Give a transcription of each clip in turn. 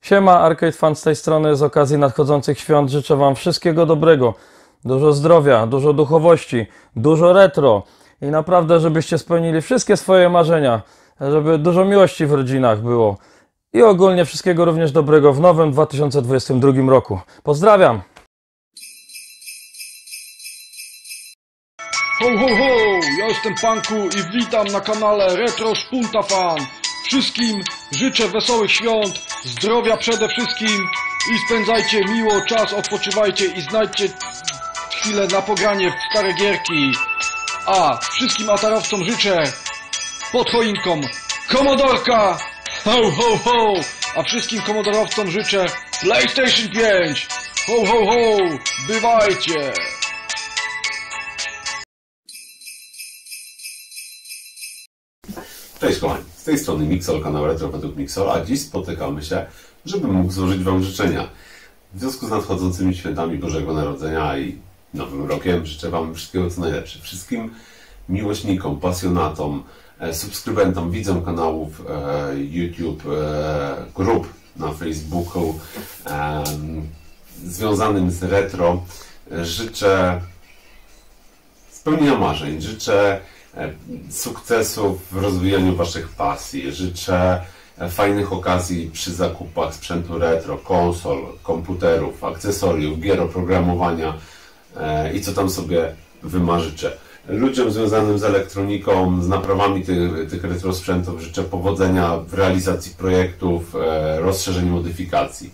Siema, Arcade Fan z tej strony. Z okazji nadchodzących świąt życzę Wam wszystkiego dobrego. Dużo zdrowia, dużo duchowości, dużo retro i naprawdę, żebyście spełnili wszystkie swoje marzenia, żeby dużo miłości w rodzinach było i ogólnie wszystkiego również dobrego w nowym 2022 roku. Pozdrawiam! Ho ho ho! Ja jestem Panku i witam na kanale Retro Spunta Fan. Wszystkim życzę wesołych świąt, zdrowia przede wszystkim i spędzajcie miło czas, odpoczywajcie i znajdźcie chwilę na pogranie w stare gierki. A wszystkim atarowcom życzę pod choinką Komodorka! Ho ho ho! A wszystkim komodorowcom życzę PlayStation 5! Ho ho ho! Bywajcie! Cześć kochani, z tej strony Mixol, kanał Retro według Mixola, a dziś spotykamy się, żebym mógł złożyć Wam życzenia. W związku z nadchodzącymi świętami Bożego Narodzenia i Nowym Rokiem życzę Wam wszystkiego co najlepsze. Wszystkim miłośnikom, pasjonatom, subskrybentom, widzom kanałów YouTube, grup na Facebooku związanym z retro życzę spełnienia marzeń, życzę sukcesów w rozwijaniu Waszych pasji. Życzę fajnych okazji przy zakupach sprzętu retro, konsol, komputerów, akcesoriów, gier, oprogramowania i co tam sobie wymarzycie. Ludziom związanym z elektroniką, z naprawami tych retro sprzętów życzę powodzenia w realizacji projektów, rozszerzeń, modyfikacji.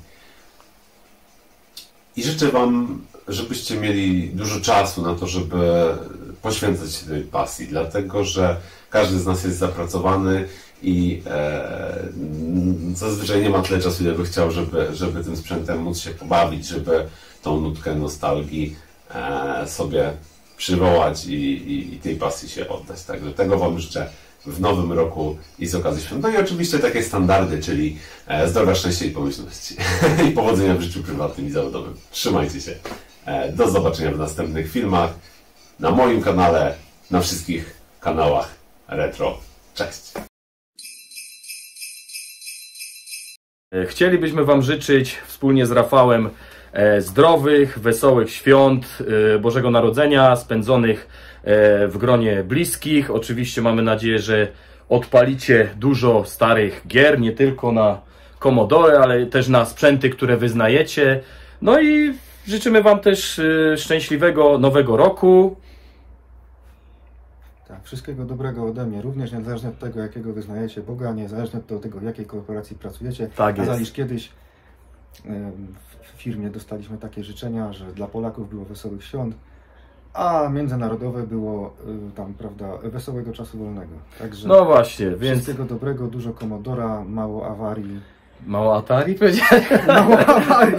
I życzę Wam, żebyście mieli dużo czasu na to, żeby poświęcać się tej pasji, dlatego że każdy z nas jest zapracowany i zazwyczaj nie ma tyle czasu, ile by chciał, żeby tym sprzętem móc się pobawić, żeby tą nutkę nostalgii sobie przywołać i tej pasji się oddać. Także tego Wam życzę w nowym roku i z okazji świąt. No i oczywiście takie standardy, czyli zdrowia, szczęścia i pomyślności i powodzenia w życiu prywatnym i zawodowym. Trzymajcie się. Do zobaczenia w następnych filmach. Na moim kanale, na wszystkich kanałach retro. Cześć! Chcielibyśmy Wam życzyć wspólnie z Rafałem zdrowych, wesołych świąt Bożego Narodzenia, spędzonych w gronie bliskich. Oczywiście mamy nadzieję, że odpalicie dużo starych gier, nie tylko na Commodore, ale też na sprzęty, które wyznajecie. No i życzymy Wam też szczęśliwego nowego roku. Tak, wszystkiego dobrego ode mnie, również niezależnie od tego, jakiego wyznajecie Boga, niezależnie od tego, w jakiej korporacji pracujecie. Tak jest. Kiedyś w firmie dostaliśmy takie życzenia, że dla Polaków było wesołych świąt, a międzynarodowe było tam, prawda, wesołego czasu wolnego. Także no właśnie, więc wszystkiego dobrego, dużo Commodora, mało awarii. Mało Atari powiedziałem? Mało awarii.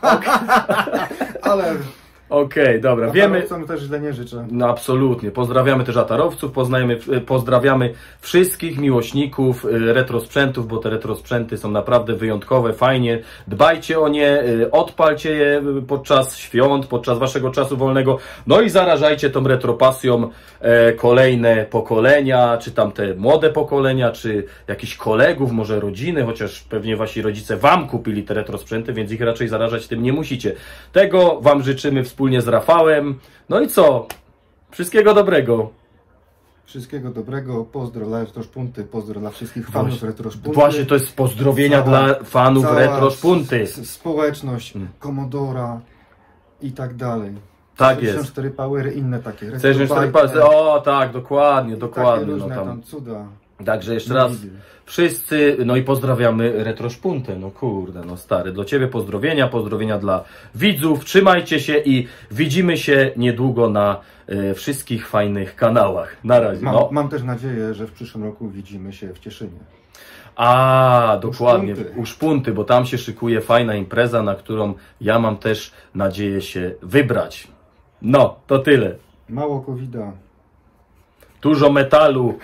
Ale okej, dobra, wiemy. Też źle nie życzę. No absolutnie. Pozdrawiamy też atarowców, pozdrawiamy wszystkich miłośników retro sprzętów, bo te retro sprzęty są naprawdę wyjątkowe, fajnie. Dbajcie o nie, odpalcie je podczas świąt, podczas Waszego czasu wolnego. No i zarażajcie tą retro pasją kolejne pokolenia, czy tam te młode pokolenia, czy jakichś kolegów, może rodziny, chociaż pewnie Wasi rodzice Wam kupili te retro sprzęty, więc ich raczej zarażać tym nie musicie. Tego Wam życzymy wspólnie z Rafałem. No i co? Wszystkiego dobrego. Wszystkiego dobrego. Pozdro dla Retro Spunty, pozdro dla wszystkich fanów Retro Spunty. Właśnie to jest pozdrowienia dla fanów Retro Spunty. Społeczność, Commodora i tak dalej. Tak jest. 64 Powery, inne takie. 64 Powery, o tak, dokładnie. Takie różne tam cuda. Także jeszcze raz wszyscy, no i pozdrawiamy Retro Spuntę, no kurde, no stary, dla Ciebie pozdrowienia dla widzów, trzymajcie się i widzimy się niedługo na wszystkich fajnych kanałach. Na razie. Mam też nadzieję, że w przyszłym roku widzimy się w Cieszynie. A, dokładnie, u Szpunty, bo tam się szykuje fajna impreza, na którą ja mam też nadzieję się wybrać. No, to tyle. Mało COVID-a. Dużo metalu.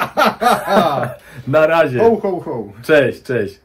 Na razie. Ho, ho, ho. Cześć, cześć.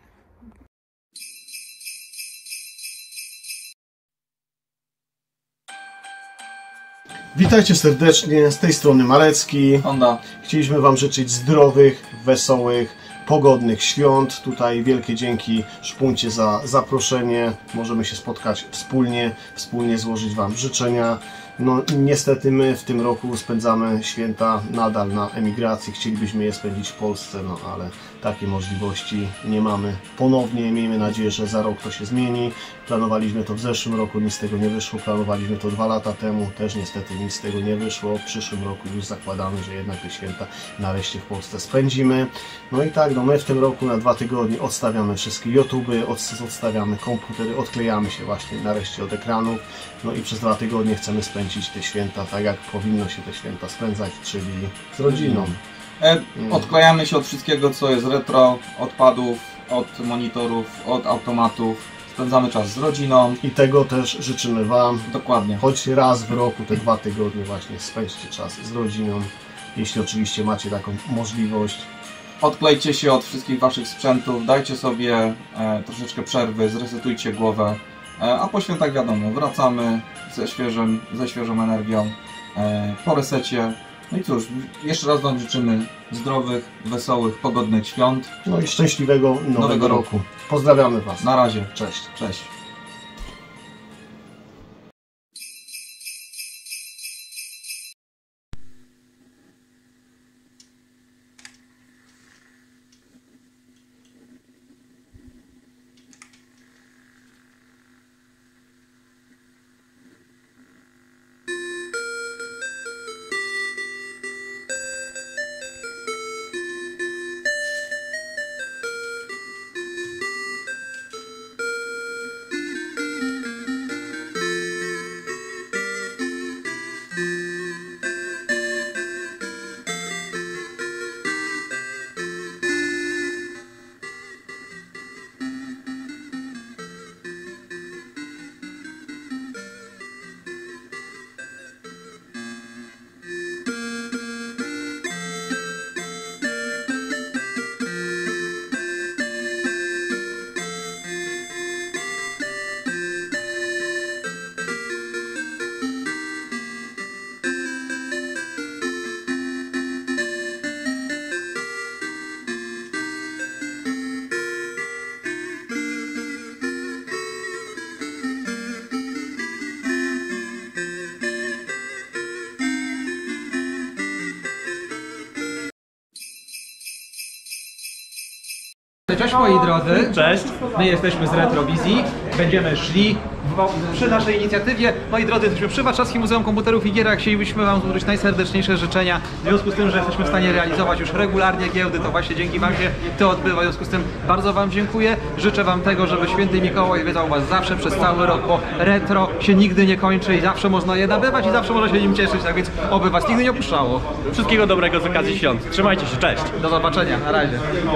Witajcie serdecznie, z tej strony Marecki. Honda. Chcieliśmy Wam życzyć zdrowych, wesołych, pogodnych świąt. Tutaj wielkie dzięki Szpuncie za zaproszenie. Możemy się spotkać wspólnie złożyć Wam życzenia. No niestety my w tym roku spędzamy święta nadal na emigracji. Chcielibyśmy je spędzić w Polsce, no ale takie możliwości nie mamy ponownie. Miejmy nadzieję, że za rok to się zmieni. Planowaliśmy to w zeszłym roku, nic z tego nie wyszło. Planowaliśmy to 2 lata temu, też niestety nic z tego nie wyszło. W przyszłym roku już zakładamy, że jednak te święta nareszcie w Polsce spędzimy. No i tak, no my w tym roku na 2 tygodnie odstawiamy wszystkie YouTube'y, odstawiamy komputery, odklejamy się właśnie nareszcie od ekranów. No i przez 2 tygodnie chcemy spędzić te święta tak, jak powinno się te święta spędzać, czyli z rodziną. Odklejamy się od wszystkiego, co jest retro, odpadów, od monitorów, od automatów. Spędzamy czas z rodziną. I tego też życzymy Wam. Dokładnie. Choć raz w roku, te 2 tygodnie właśnie spędźcie czas z rodziną, jeśli oczywiście macie taką możliwość. Odklejcie się od wszystkich Waszych sprzętów, dajcie sobie troszeczkę przerwy, zresetujcie głowę, a po świętach wiadomo, wracamy ze świeżą energią, po resecie. No i cóż, jeszcze raz Wam życzymy zdrowych, wesołych, pogodnych świąt. No i szczęśliwego nowego roku. Pozdrawiamy Was. Na razie. Cześć. Cześć. Cześć moi drodzy, Cześć. my jesteśmy z Retrowizji, będziemy szli przy naszej inicjatywie. Moi drodzy, jesteśmy przy Warszawskim Muzeum Komputerów i Gier, chcielibyśmy Wam złożyć najserdeczniejsze życzenia. W związku z tym, że jesteśmy w stanie realizować już regularnie giełdy, to właśnie dzięki Wam się to odbywa. W związku z tym bardzo Wam dziękuję. Życzę Wam tego, żeby Święty Mikołaj wiedział Was zawsze przez cały rok, bo retro się nigdy nie kończy i zawsze można je nabywać i zawsze można się nim cieszyć, tak więc oby Was nigdy nie opuszczało. Wszystkiego dobrego z okazji świąt. Trzymajcie się, cześć. Do zobaczenia, na razie.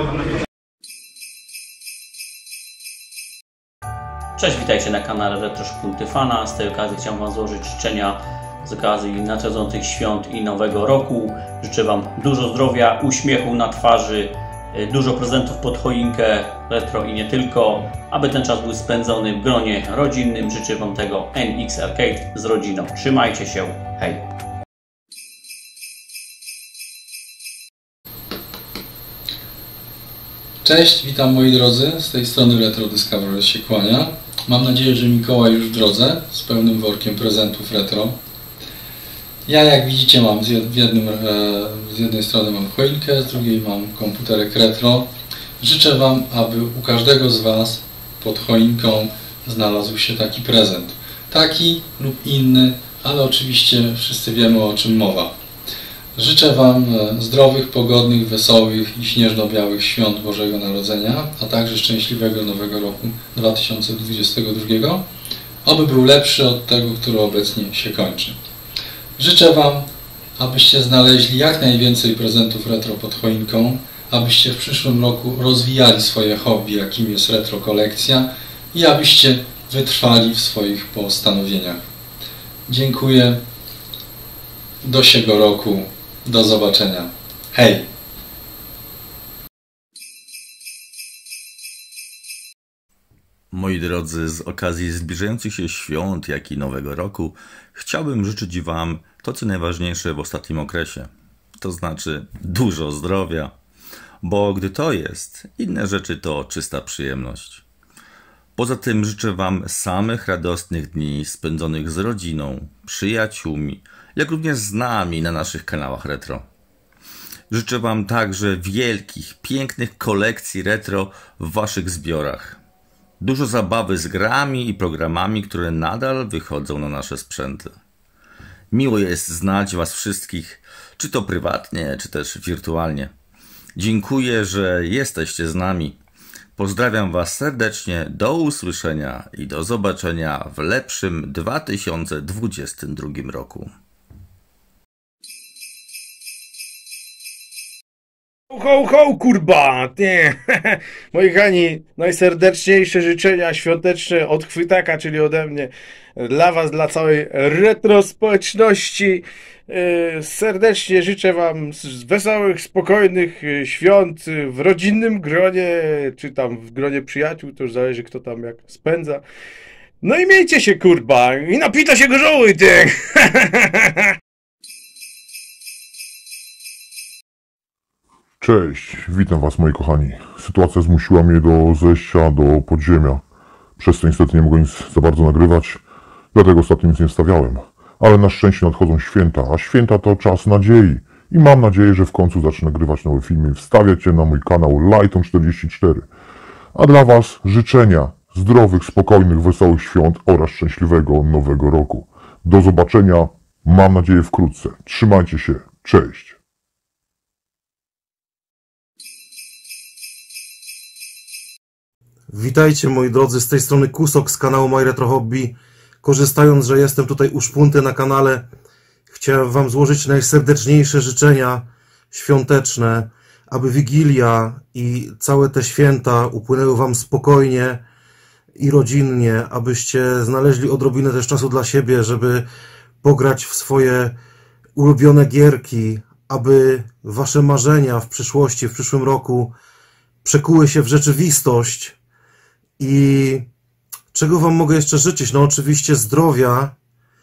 Cześć, witajcie na kanale Retro Szpunty Fana. Z tej okazji chciałem Wam złożyć życzenia z okazji nadchodzących świąt i nowego roku. Życzę Wam dużo zdrowia, uśmiechu na twarzy, dużo prezentów pod choinkę, retro i nie tylko, aby ten czas był spędzony w gronie rodzinnym. Życzę Wam tego NX Arcade z rodziną. Trzymajcie się, hej! Cześć, witam moi drodzy, z tej strony Retro Discovery się kłania. Mam nadzieję, że Mikołaj już w drodze, z pełnym workiem prezentów retro. Ja, jak widzicie, mam z jednej strony mam choinkę, z drugiej mam komputerek retro. Życzę Wam, aby u każdego z Was pod choinką znalazł się taki prezent. Taki lub inny, ale oczywiście wszyscy wiemy, o czym mowa. Życzę Wam zdrowych, pogodnych, wesołych i śnieżno-białych świąt Bożego Narodzenia, a także szczęśliwego nowego roku 2022, aby był lepszy od tego, który obecnie się kończy. Życzę Wam, abyście znaleźli jak najwięcej prezentów retro pod choinką, abyście w przyszłym roku rozwijali swoje hobby, jakim jest retro kolekcja i abyście wytrwali w swoich postanowieniach. Dziękuję. Do siego roku. Do zobaczenia. Hej! Moi drodzy, z okazji zbliżających się świąt, jak i Nowego Roku, chciałbym życzyć Wam to, co najważniejsze w ostatnim okresie. To znaczy dużo zdrowia, bo gdy to jest, inne rzeczy to czysta przyjemność. Poza tym życzę Wam samych radosnych dni spędzonych z rodziną, przyjaciółmi, jak również z nami na naszych kanałach retro. Życzę Wam także wielkich, pięknych kolekcji retro w Waszych zbiorach. Dużo zabawy z grami i programami, które nadal wychodzą na nasze sprzęty. Miło jest znać Was wszystkich, czy to prywatnie, czy też wirtualnie. Dziękuję, że jesteście z nami. Pozdrawiam Was serdecznie, do usłyszenia i do zobaczenia w lepszym 2022 roku. Ho, ho, kurba! Nie. Moi kochani, najserdeczniejsze życzenia świąteczne od Chwytaka, czyli ode mnie, dla Was, dla całej retro społeczności. Serdecznie życzę Wam wesołych, spokojnych świąt w rodzinnym gronie, czy tam w gronie przyjaciół, to już zależy kto tam jak spędza. No i miejcie się, kurba, i napita się gorzoły, ty! Cześć, witam Was moi kochani. Sytuacja zmusiła mnie do zejścia do podziemia. Przez to niestety nie mogę nic za bardzo nagrywać, dlatego ostatnio nic nie wstawiałem. Ale na szczęście nadchodzą święta, a święta to czas nadziei. I mam nadzieję, że w końcu zacznę nagrywać nowe filmy i wstawiać je na mój kanał Lighton44. A dla Was życzenia zdrowych, spokojnych, wesołych świąt oraz szczęśliwego nowego roku. Do zobaczenia, mam nadzieję wkrótce. Trzymajcie się, cześć. Witajcie moi drodzy, z tej strony Kusok z kanału My Retro Hobby. Korzystając, że jestem tutaj u Szpunty na kanale, chciałem Wam złożyć najserdeczniejsze życzenia świąteczne, aby Wigilia i całe te święta upłynęły Wam spokojnie i rodzinnie, abyście znaleźli odrobinę też czasu dla siebie, żeby pograć w swoje ulubione gierki, aby Wasze marzenia w przyszłości, w przyszłym roku przekuły się w rzeczywistość. I czego Wam mogę jeszcze życzyć? No oczywiście zdrowia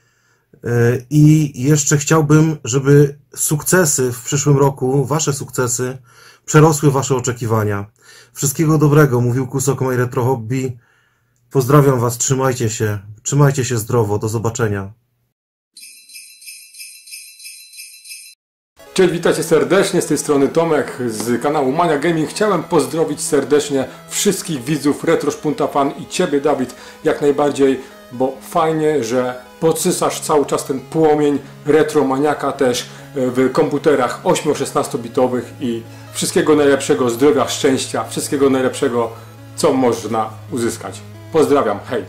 i jeszcze chciałbym, żeby sukcesy w przyszłym roku, Wasze sukcesy przerosły Wasze oczekiwania. Wszystkiego dobrego, mówił Kusok My Retro Hobby. Pozdrawiam Was, trzymajcie się zdrowo, do zobaczenia. Cześć, witajcie serdecznie, z tej strony Tomek z kanału Mania Gaming. Chciałem pozdrowić serdecznie wszystkich widzów Retro Szpunta Fan i Ciebie, Dawid, jak najbardziej, bo fajnie, że podsysasz cały czas ten płomień retromaniaka też w komputerach 8-16 bitowych i wszystkiego najlepszego, zdrowia, szczęścia, wszystkiego najlepszego, co można uzyskać. Pozdrawiam, hej!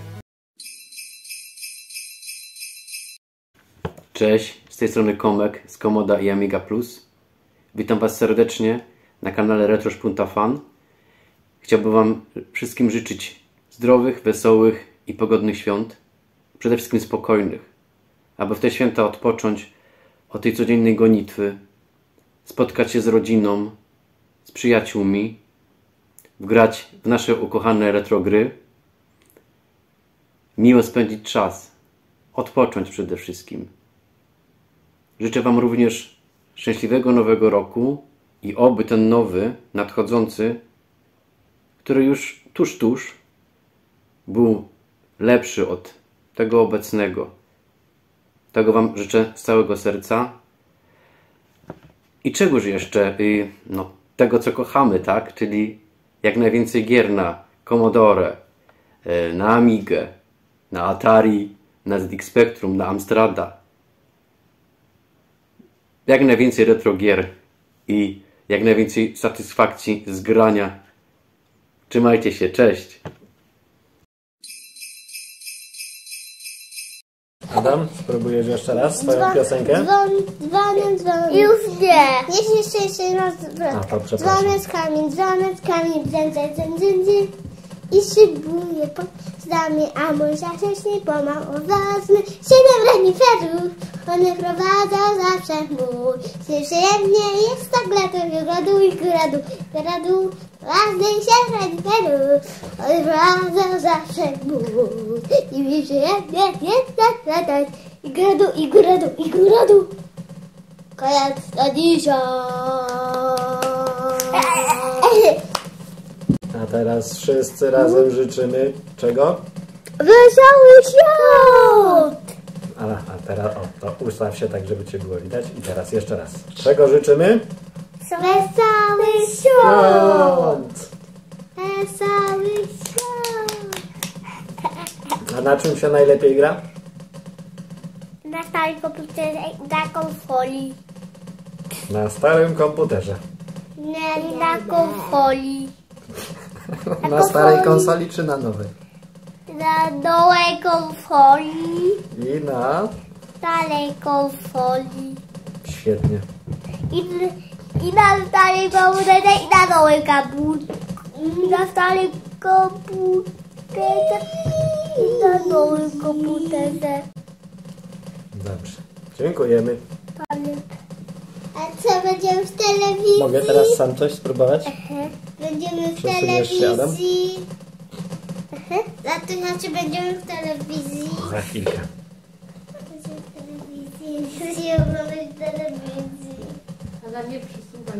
Cześć, z tej strony Komek z Komoda i Amiga Plus. Witam Was serdecznie na kanale Retro Szpunta Fan. Chciałbym Wam wszystkim życzyć zdrowych, wesołych i pogodnych świąt. Przede wszystkim spokojnych, aby w te święta odpocząć od tej codziennej gonitwy, spotkać się z rodziną, z przyjaciółmi, wgrać w nasze ukochane retro gry, miło spędzić czas, odpocząć przede wszystkim. Życzę Wam również szczęśliwego nowego roku i oby ten nowy, nadchodzący, który już tuż, był lepszy od tego obecnego. Tego Wam życzę z całego serca. I czegoż jeszcze? No, tego co kochamy, tak? Czyli jak najwięcej gier na Commodore, na Amigę, na Atari, na ZX Spectrum, na Amstrada. Jak najwięcej retro gier i jak najwięcej satysfakcji z grania. Trzymajcie się, cześć! Adam, spróbujesz jeszcze raz swoją piosenkę? Dzwonię. Już nie. Jeszcze raz. Przepraszam. Dzwoneczkami, brzęczy. I szybuję pod zdami, a mój zaczęśnie pomału ważny. 7 reniferów, one prowadzą zawsze mój. Przyjemnie jest tak lato, gradu, ważny 7 reniferów, one prowadzą zawsze mój. I mi przyjemnie jest tak latać, i gradu. Koniec na dzisiaj. teraz wszyscy razem życzymy czego? Wesoły świąt! A teraz, to ustaw się tak, żeby Cię było widać. I teraz jeszcze raz. Czego życzymy? Wesoły świąt! Wesoły świąt! A na czym się najlepiej gra? Na starym komputerze i na konsoli. Na starym komputerze. Nie, na konsoli. Na starej konsoli czy na nowej? Na nowej konsoli. I na... Starej konsoli. Świetnie. I na starym komputerze i na nowym komputerze. I na starym komputerze i na nowym komputerze. Dobrze. Dziękujemy. A co, będziemy w telewizji? Mogę teraz sam coś spróbować? Będziemy w Przesuniesz się, Adam? telewizji. To znaczy będziemy w telewizji. Za chwilkę. Chcę oglądać telewizji. Ale nie przesuwaj.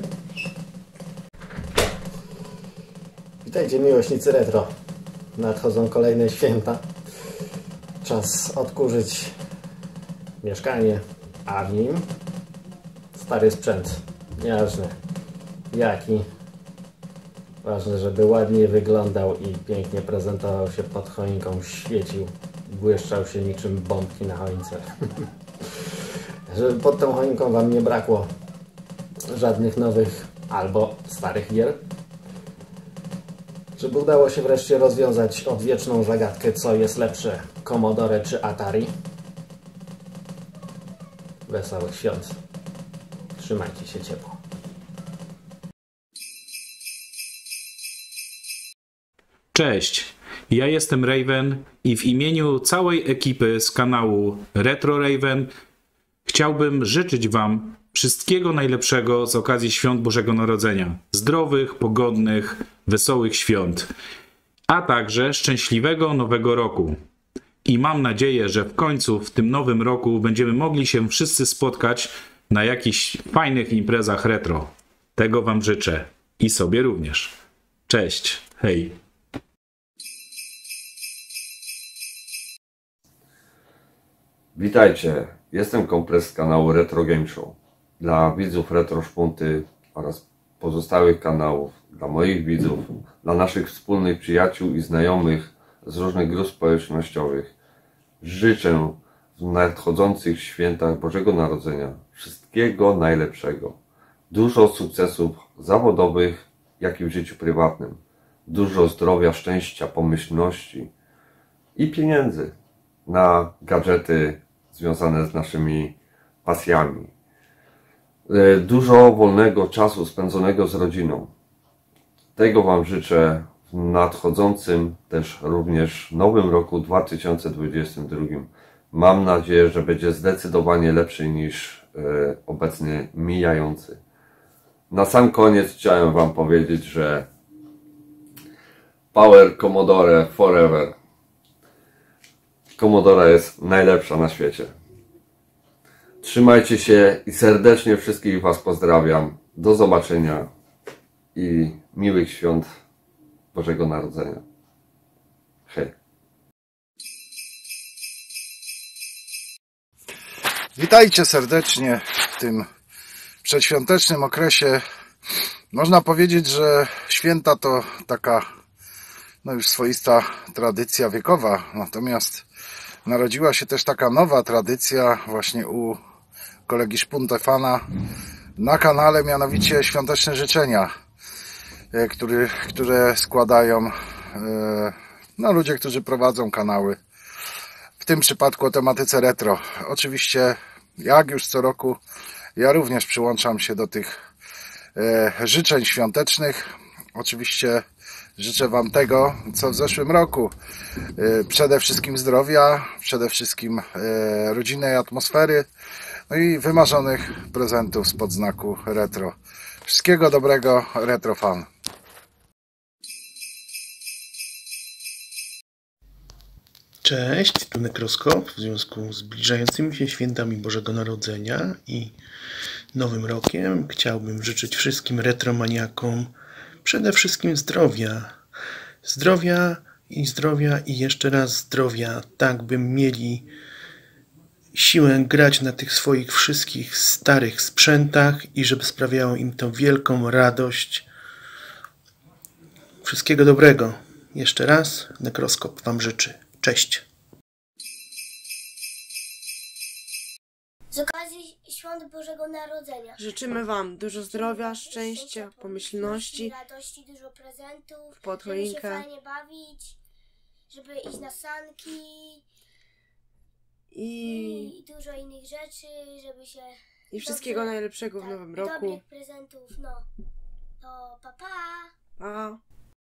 Witajcie miłośnicy retro. Nadchodzą kolejne święta. Czas odkurzyć mieszkanie, a w nim stary sprzęt. Nieważne jaki. Ważne, żeby ładnie wyglądał i pięknie prezentował się pod choinką, świecił, błyszczał się niczym bombki na choince. Żeby pod tą choinką Wam nie brakło żadnych nowych albo starych gier. Żeby udało się wreszcie rozwiązać odwieczną zagadkę, co jest lepsze, Commodore czy Atari. Wesołych świąt. Trzymajcie się ciepło. Cześć, ja jestem Raven i w imieniu całej ekipy z kanału Retro Raven chciałbym życzyć Wam wszystkiego najlepszego z okazji Świąt Bożego Narodzenia. Zdrowych, pogodnych, wesołych świąt, a także szczęśliwego Nowego Roku. I mam nadzieję, że w końcu w tym nowym roku będziemy mogli się wszyscy spotkać na jakichś fajnych imprezach retro. Tego Wam życzę i sobie również. Cześć, hej! Witajcie, jestem Kompres z kanału Retro Game Show. Dla widzów Retro Szpunty oraz pozostałych kanałów, dla moich widzów, dla naszych wspólnych przyjaciół i znajomych z różnych grup społecznościowych życzę w nadchodzących świętach Bożego Narodzenia wszystkiego najlepszego. Dużo sukcesów zawodowych, jak i w życiu prywatnym. Dużo zdrowia, szczęścia, pomyślności i pieniędzy na gadżety związane z naszymi pasjami. Dużo wolnego czasu spędzonego z rodziną. Tego Wam życzę w nadchodzącym też również nowym roku 2022. Mam nadzieję, że będzie zdecydowanie lepszy niż obecnie mijający. Na sam koniec chciałem Wam powiedzieć, że Power Commodore Forever. Commodore jest najlepsza na świecie. Trzymajcie się i serdecznie wszystkich Was pozdrawiam. Do zobaczenia i miłych świąt Bożego Narodzenia. Hej. Witajcie serdecznie w tym przedświątecznym okresie. Można powiedzieć, że święta to taka już swoista tradycja wiekowa. Natomiast narodziła się też taka nowa tradycja właśnie u kolegi Szpuntefana na kanale, mianowicie świąteczne życzenia, które składają ludzie, którzy prowadzą kanały. W tym przypadku o tematyce retro. Oczywiście, jak już co roku, ja również przyłączam się do tych życzeń świątecznych. Oczywiście życzę Wam tego, co w zeszłym roku. Przede wszystkim zdrowia, przede wszystkim rodzinnej atmosfery, no i wymarzonych prezentów spod znaku retro. Wszystkiego dobrego, Retro Fan. Cześć, tu Nekroskop. W związku z zbliżającymi się świętami Bożego Narodzenia i Nowym Rokiem chciałbym życzyć wszystkim retromaniakom przede wszystkim zdrowia, Zdrowia i jeszcze raz zdrowia, tak by mieli siłę grać na tych swoich wszystkich starych sprzętach i żeby sprawiało im to wielką radość. Wszystkiego dobrego. Jeszcze raz Nekroskop Wam życzy. Cześć. Z okazji Świąt Bożego Narodzenia Życzymy Wam dużo zdrowia, szczęścia, pomyślności, radości, dużo prezentów, pod żeby się choinkę. fajnie bawić, żeby iść na sanki i dużo innych rzeczy, żeby się... I wszystkiego najlepszego w nowym roku. Dobrych prezentów, no. To pa pa! Pa!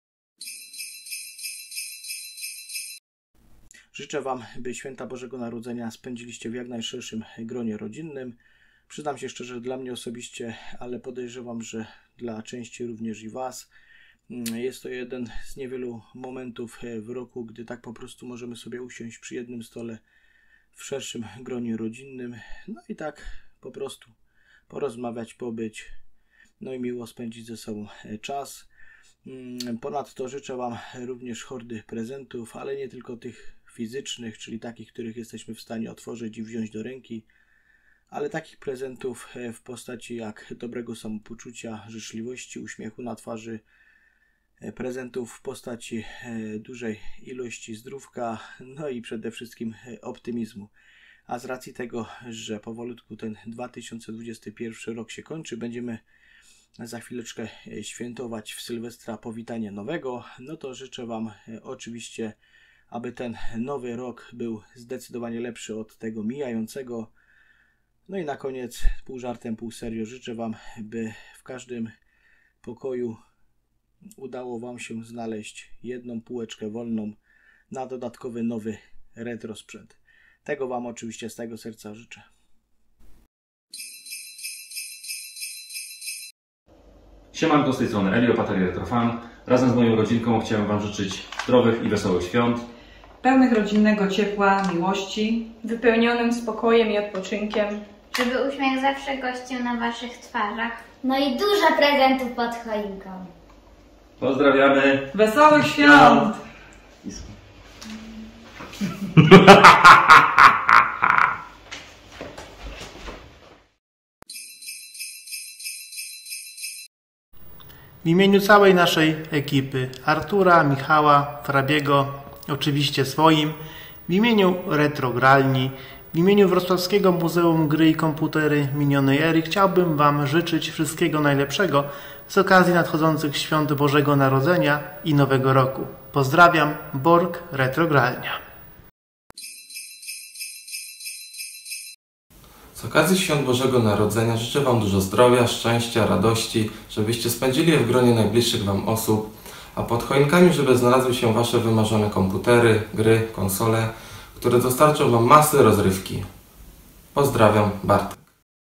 Życzę Wam, by święta Bożego Narodzenia spędziliście w jak najszerszym gronie rodzinnym. Przyznam się szczerze, dla mnie osobiście, ale podejrzewam, że dla części również i Was. Jest to jeden z niewielu momentów w roku, gdy tak po prostu możemy sobie usiąść przy jednym stole w szerszym gronie rodzinnym. No i tak po prostu porozmawiać, pobyć, no i miło spędzić ze sobą czas. Ponadto życzę Wam również hordy prezentów, ale nie tylko tych fizycznych, czyli takich, których jesteśmy w stanie otworzyć i wziąć do ręki, ale takich prezentów w postaci jak dobrego samopoczucia, życzliwości, uśmiechu na twarzy, prezentów w postaci dużej ilości zdrówka, no i przede wszystkim optymizmu. A z racji tego, że powolutku ten 2021 rok się kończy, będziemy za chwileczkę świętować w Sylwestra powitanie nowego, no to życzę Wam oczywiście, aby ten nowy rok był zdecydowanie lepszy od tego mijającego. No i na koniec, pół żartem, pół serio, życzę Wam, by w każdym pokoju udało Wam się znaleźć jedną półeczkę wolną na dodatkowy nowy retro sprzęt. Tego Wam oczywiście z tego serca życzę. Siemanko, z tej strony Elio, Pateria Retrofan. Razem z moją rodzinką chciałem Wam życzyć zdrowych i wesołych świąt. Pełnych rodzinnego ciepła, miłości. Wypełnionym spokojem i odpoczynkiem. Żeby uśmiech zawsze gościł na Waszych twarzach. No i dużo prezentów pod choinką. Pozdrawiamy. Wesołych świąt! W imieniu całej naszej ekipy, Artura, Michała, Frabiego, oczywiście swoim, w imieniu Retrogralni, w imieniu Wrocławskiego Muzeum Gry i Komputery Minionej Ery chciałbym Wam życzyć wszystkiego najlepszego z okazji nadchodzących świąt Bożego Narodzenia i Nowego Roku. Pozdrawiam, Borg Retrogralnia. Z okazji świąt Bożego Narodzenia życzę Wam dużo zdrowia, szczęścia, radości, żebyście spędzili je w gronie najbliższych Wam osób, a pod choinkami, żeby znalazły się Wasze wymarzone komputery, gry, konsole, które dostarczą Wam masy rozrywki. Pozdrawiam, Bartek.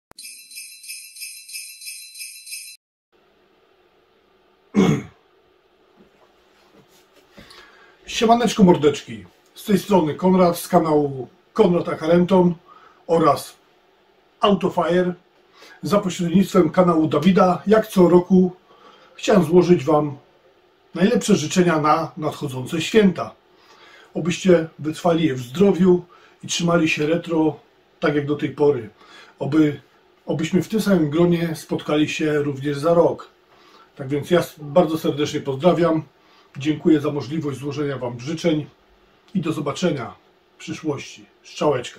Siemaneczko mordeczki, z tej strony Konrad z kanału Konrad Akarenton oraz Autofire. Za pośrednictwem kanału Dawida, jak co roku, chciałem złożyć Wam najlepsze życzenia na nadchodzące święta. Obyście wytrwali je w zdrowiu i trzymali się retro tak jak do tej pory. Obyśmy w tym samym gronie spotkali się również za rok. Tak więc ja bardzo serdecznie pozdrawiam. Dziękuję za możliwość złożenia Wam życzeń i do zobaczenia w przyszłości. Strzałeczka.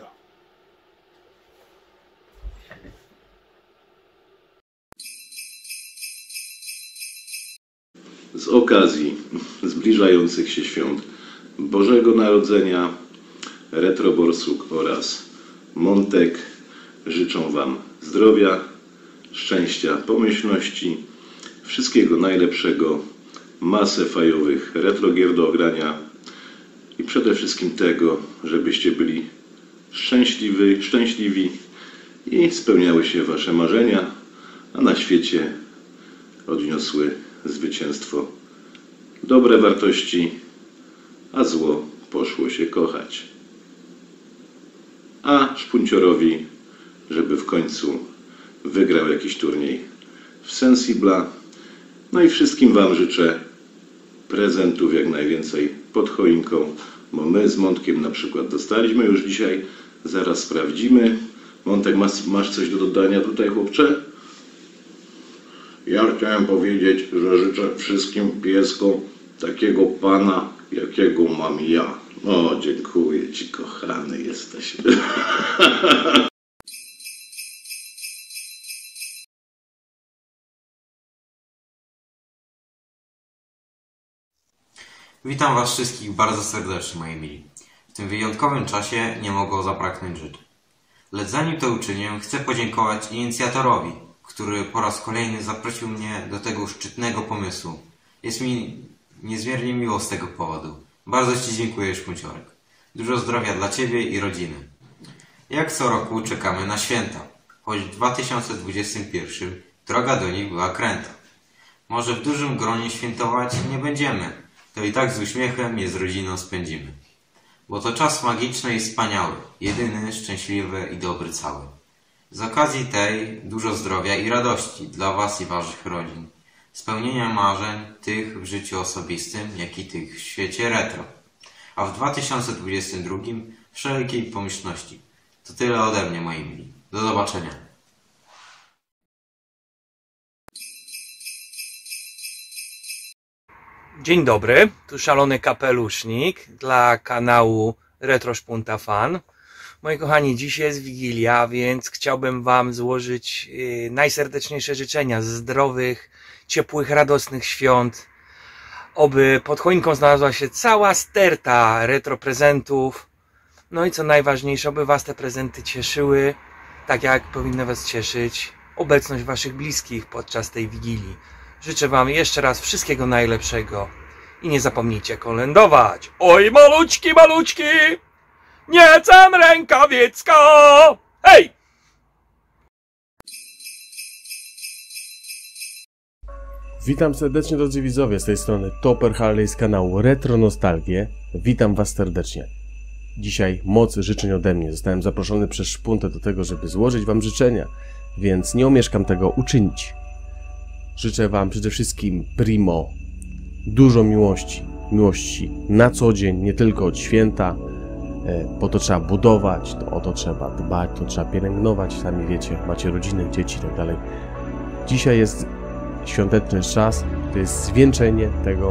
Z okazji zbliżających się świąt Bożego Narodzenia Retro Borsuk oraz Montek życzą Wam zdrowia, szczęścia, pomyślności, wszystkiego najlepszego, masę fajowych retrogier do ogrania i przede wszystkim tego, żebyście byli szczęśliwi i spełniały się Wasze marzenia, a na świecie odniosły zwycięstwo dobre wartości, a zło poszło się kochać. A Szpunciorowi, żeby w końcu wygrał jakiś turniej w Sensibla. No i wszystkim Wam życzę prezentów jak najwięcej pod choinką, bo my z Montkiem na przykład dostaliśmy już dzisiaj, zaraz sprawdzimy. Montek, masz coś do dodania tutaj, chłopcze? Ja chciałem powiedzieć, że życzę wszystkim pieskom takiego pana, jakiego mam ja. O, dziękuję Ci, kochany jesteś. Witam Was wszystkich bardzo serdecznie, moi mili. W tym wyjątkowym czasie nie mogło zabraknąć życzeń. Lecz zanim to uczynię, chcę podziękować inicjatorowi, który po raz kolejny zaprosił mnie do tego szczytnego pomysłu. Jest mi niezmiernie miło z tego powodu. Bardzo Ci dziękuję, Szmuciorek. Dużo zdrowia dla Ciebie i rodziny. Jak co roku czekamy na święta, choć w 2021 droga do nich była kręta. Może w dużym gronie świętować nie będziemy, to i tak z uśmiechem je z rodziną spędzimy. Bo to czas magiczny i wspaniały, jedyny, szczęśliwy i dobry cały. Z okazji tej dużo zdrowia i radości dla Was i Waszych rodzin. Spełnienia marzeń, tych w życiu osobistym, jak i tych w świecie retro. A w 2022 wszelkiej pomyślności. To tyle ode mnie, moi mili. Do zobaczenia. Dzień dobry, tu szalony kapelusznik dla kanału Retro Szpunta Fan. Moi kochani, dziś jest Wigilia, więc chciałbym Wam złożyć najserdeczniejsze życzenia zdrowych, ciepłych, radosnych świąt. Oby pod choinką znalazła się cała sterta retro prezentów. No i co najważniejsze, oby Was te prezenty cieszyły, tak jak powinny Was cieszyć obecność Waszych bliskich podczas tej Wigilii. Życzę Wam jeszcze raz wszystkiego najlepszego i nie zapomnijcie kolędować. Oj, maluczki, maluczki, niecem rękawiecka, hej! Witam serdecznie, drodzy widzowie, z tej strony Topper Harley z kanału Retro Nostalgie. Witam Was serdecznie. Dzisiaj moc życzeń ode mnie. Zostałem zaproszony przez Szpuntę do tego, żeby złożyć Wam życzenia, więc nie omieszkam tego uczynić. Życzę Wam przede wszystkim primo dużo miłości. Miłości na co dzień, nie tylko od święta. Bo to trzeba budować, o to trzeba dbać, to trzeba pielęgnować. Sami wiecie, macie rodziny, dzieci i tak dalej. Dzisiaj jest świąteczny czas, to jest zwieńczenie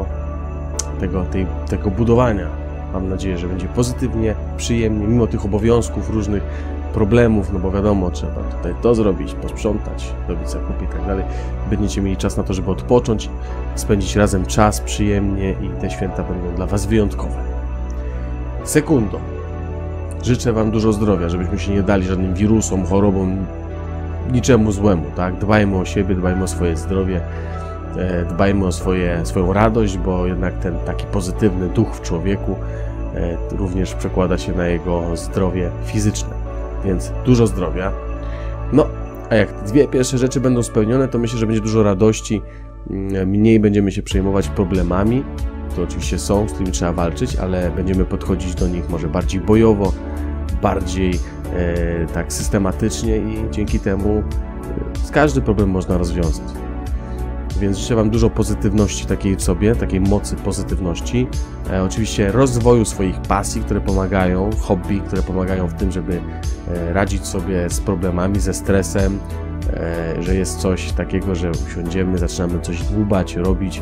tego budowania. Mam nadzieję, że będzie pozytywnie, przyjemnie, mimo tych obowiązków, różnych problemów, no bo wiadomo, trzeba tutaj to zrobić, posprzątać, robić zakupy i tak dalej. Będziecie mieli czas na to, żeby odpocząć, spędzić razem czas przyjemnie i te święta będą dla Was wyjątkowe. Sekundo. Życzę Wam dużo zdrowia, żebyśmy się nie dali żadnym wirusom, chorobom, niczemu złemu, tak? Dbajmy o siebie, dbajmy o swoje zdrowie, dbajmy o swoją radość, bo jednak ten taki pozytywny duch w człowieku również przekłada się na jego zdrowie fizyczne. Więc dużo zdrowia. No, a jak dwie pierwsze rzeczy będą spełnione, to myślę, że będzie dużo radości, mniej będziemy się przejmować problemami, to oczywiście są, z którymi trzeba walczyć, ale będziemy podchodzić do nich może bardziej bojowo, bardziej tak systematycznie i dzięki temu każdy problem można rozwiązać. Więc życzę Wam dużo pozytywności takiej w sobie, takiej mocy pozytywności. Oczywiście rozwoju swoich pasji, które pomagają, hobby, które pomagają w tym, żeby radzić sobie z problemami, ze stresem, że jest coś takiego, że usiądziemy, zaczynamy coś dłubać, robić.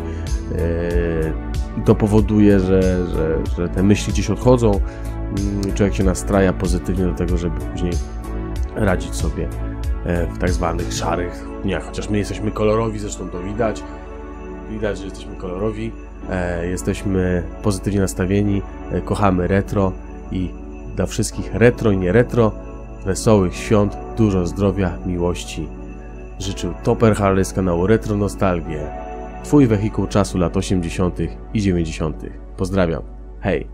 To powoduje, że te myśli gdzieś odchodzą. Człowiek się nastraja pozytywnie do tego, żeby później radzić sobie w tak zwanych szarych dniach. Chociaż my jesteśmy kolorowi, zresztą to widać. Widać, że jesteśmy kolorowi. Jesteśmy pozytywnie nastawieni, kochamy retro i dla wszystkich retro i nie retro wesołych świąt, dużo zdrowia, miłości życzył Topper Harley z kanału Retro Nostalgie. Twój wehikuł czasu lat 80. i 90. Pozdrawiam. Hej!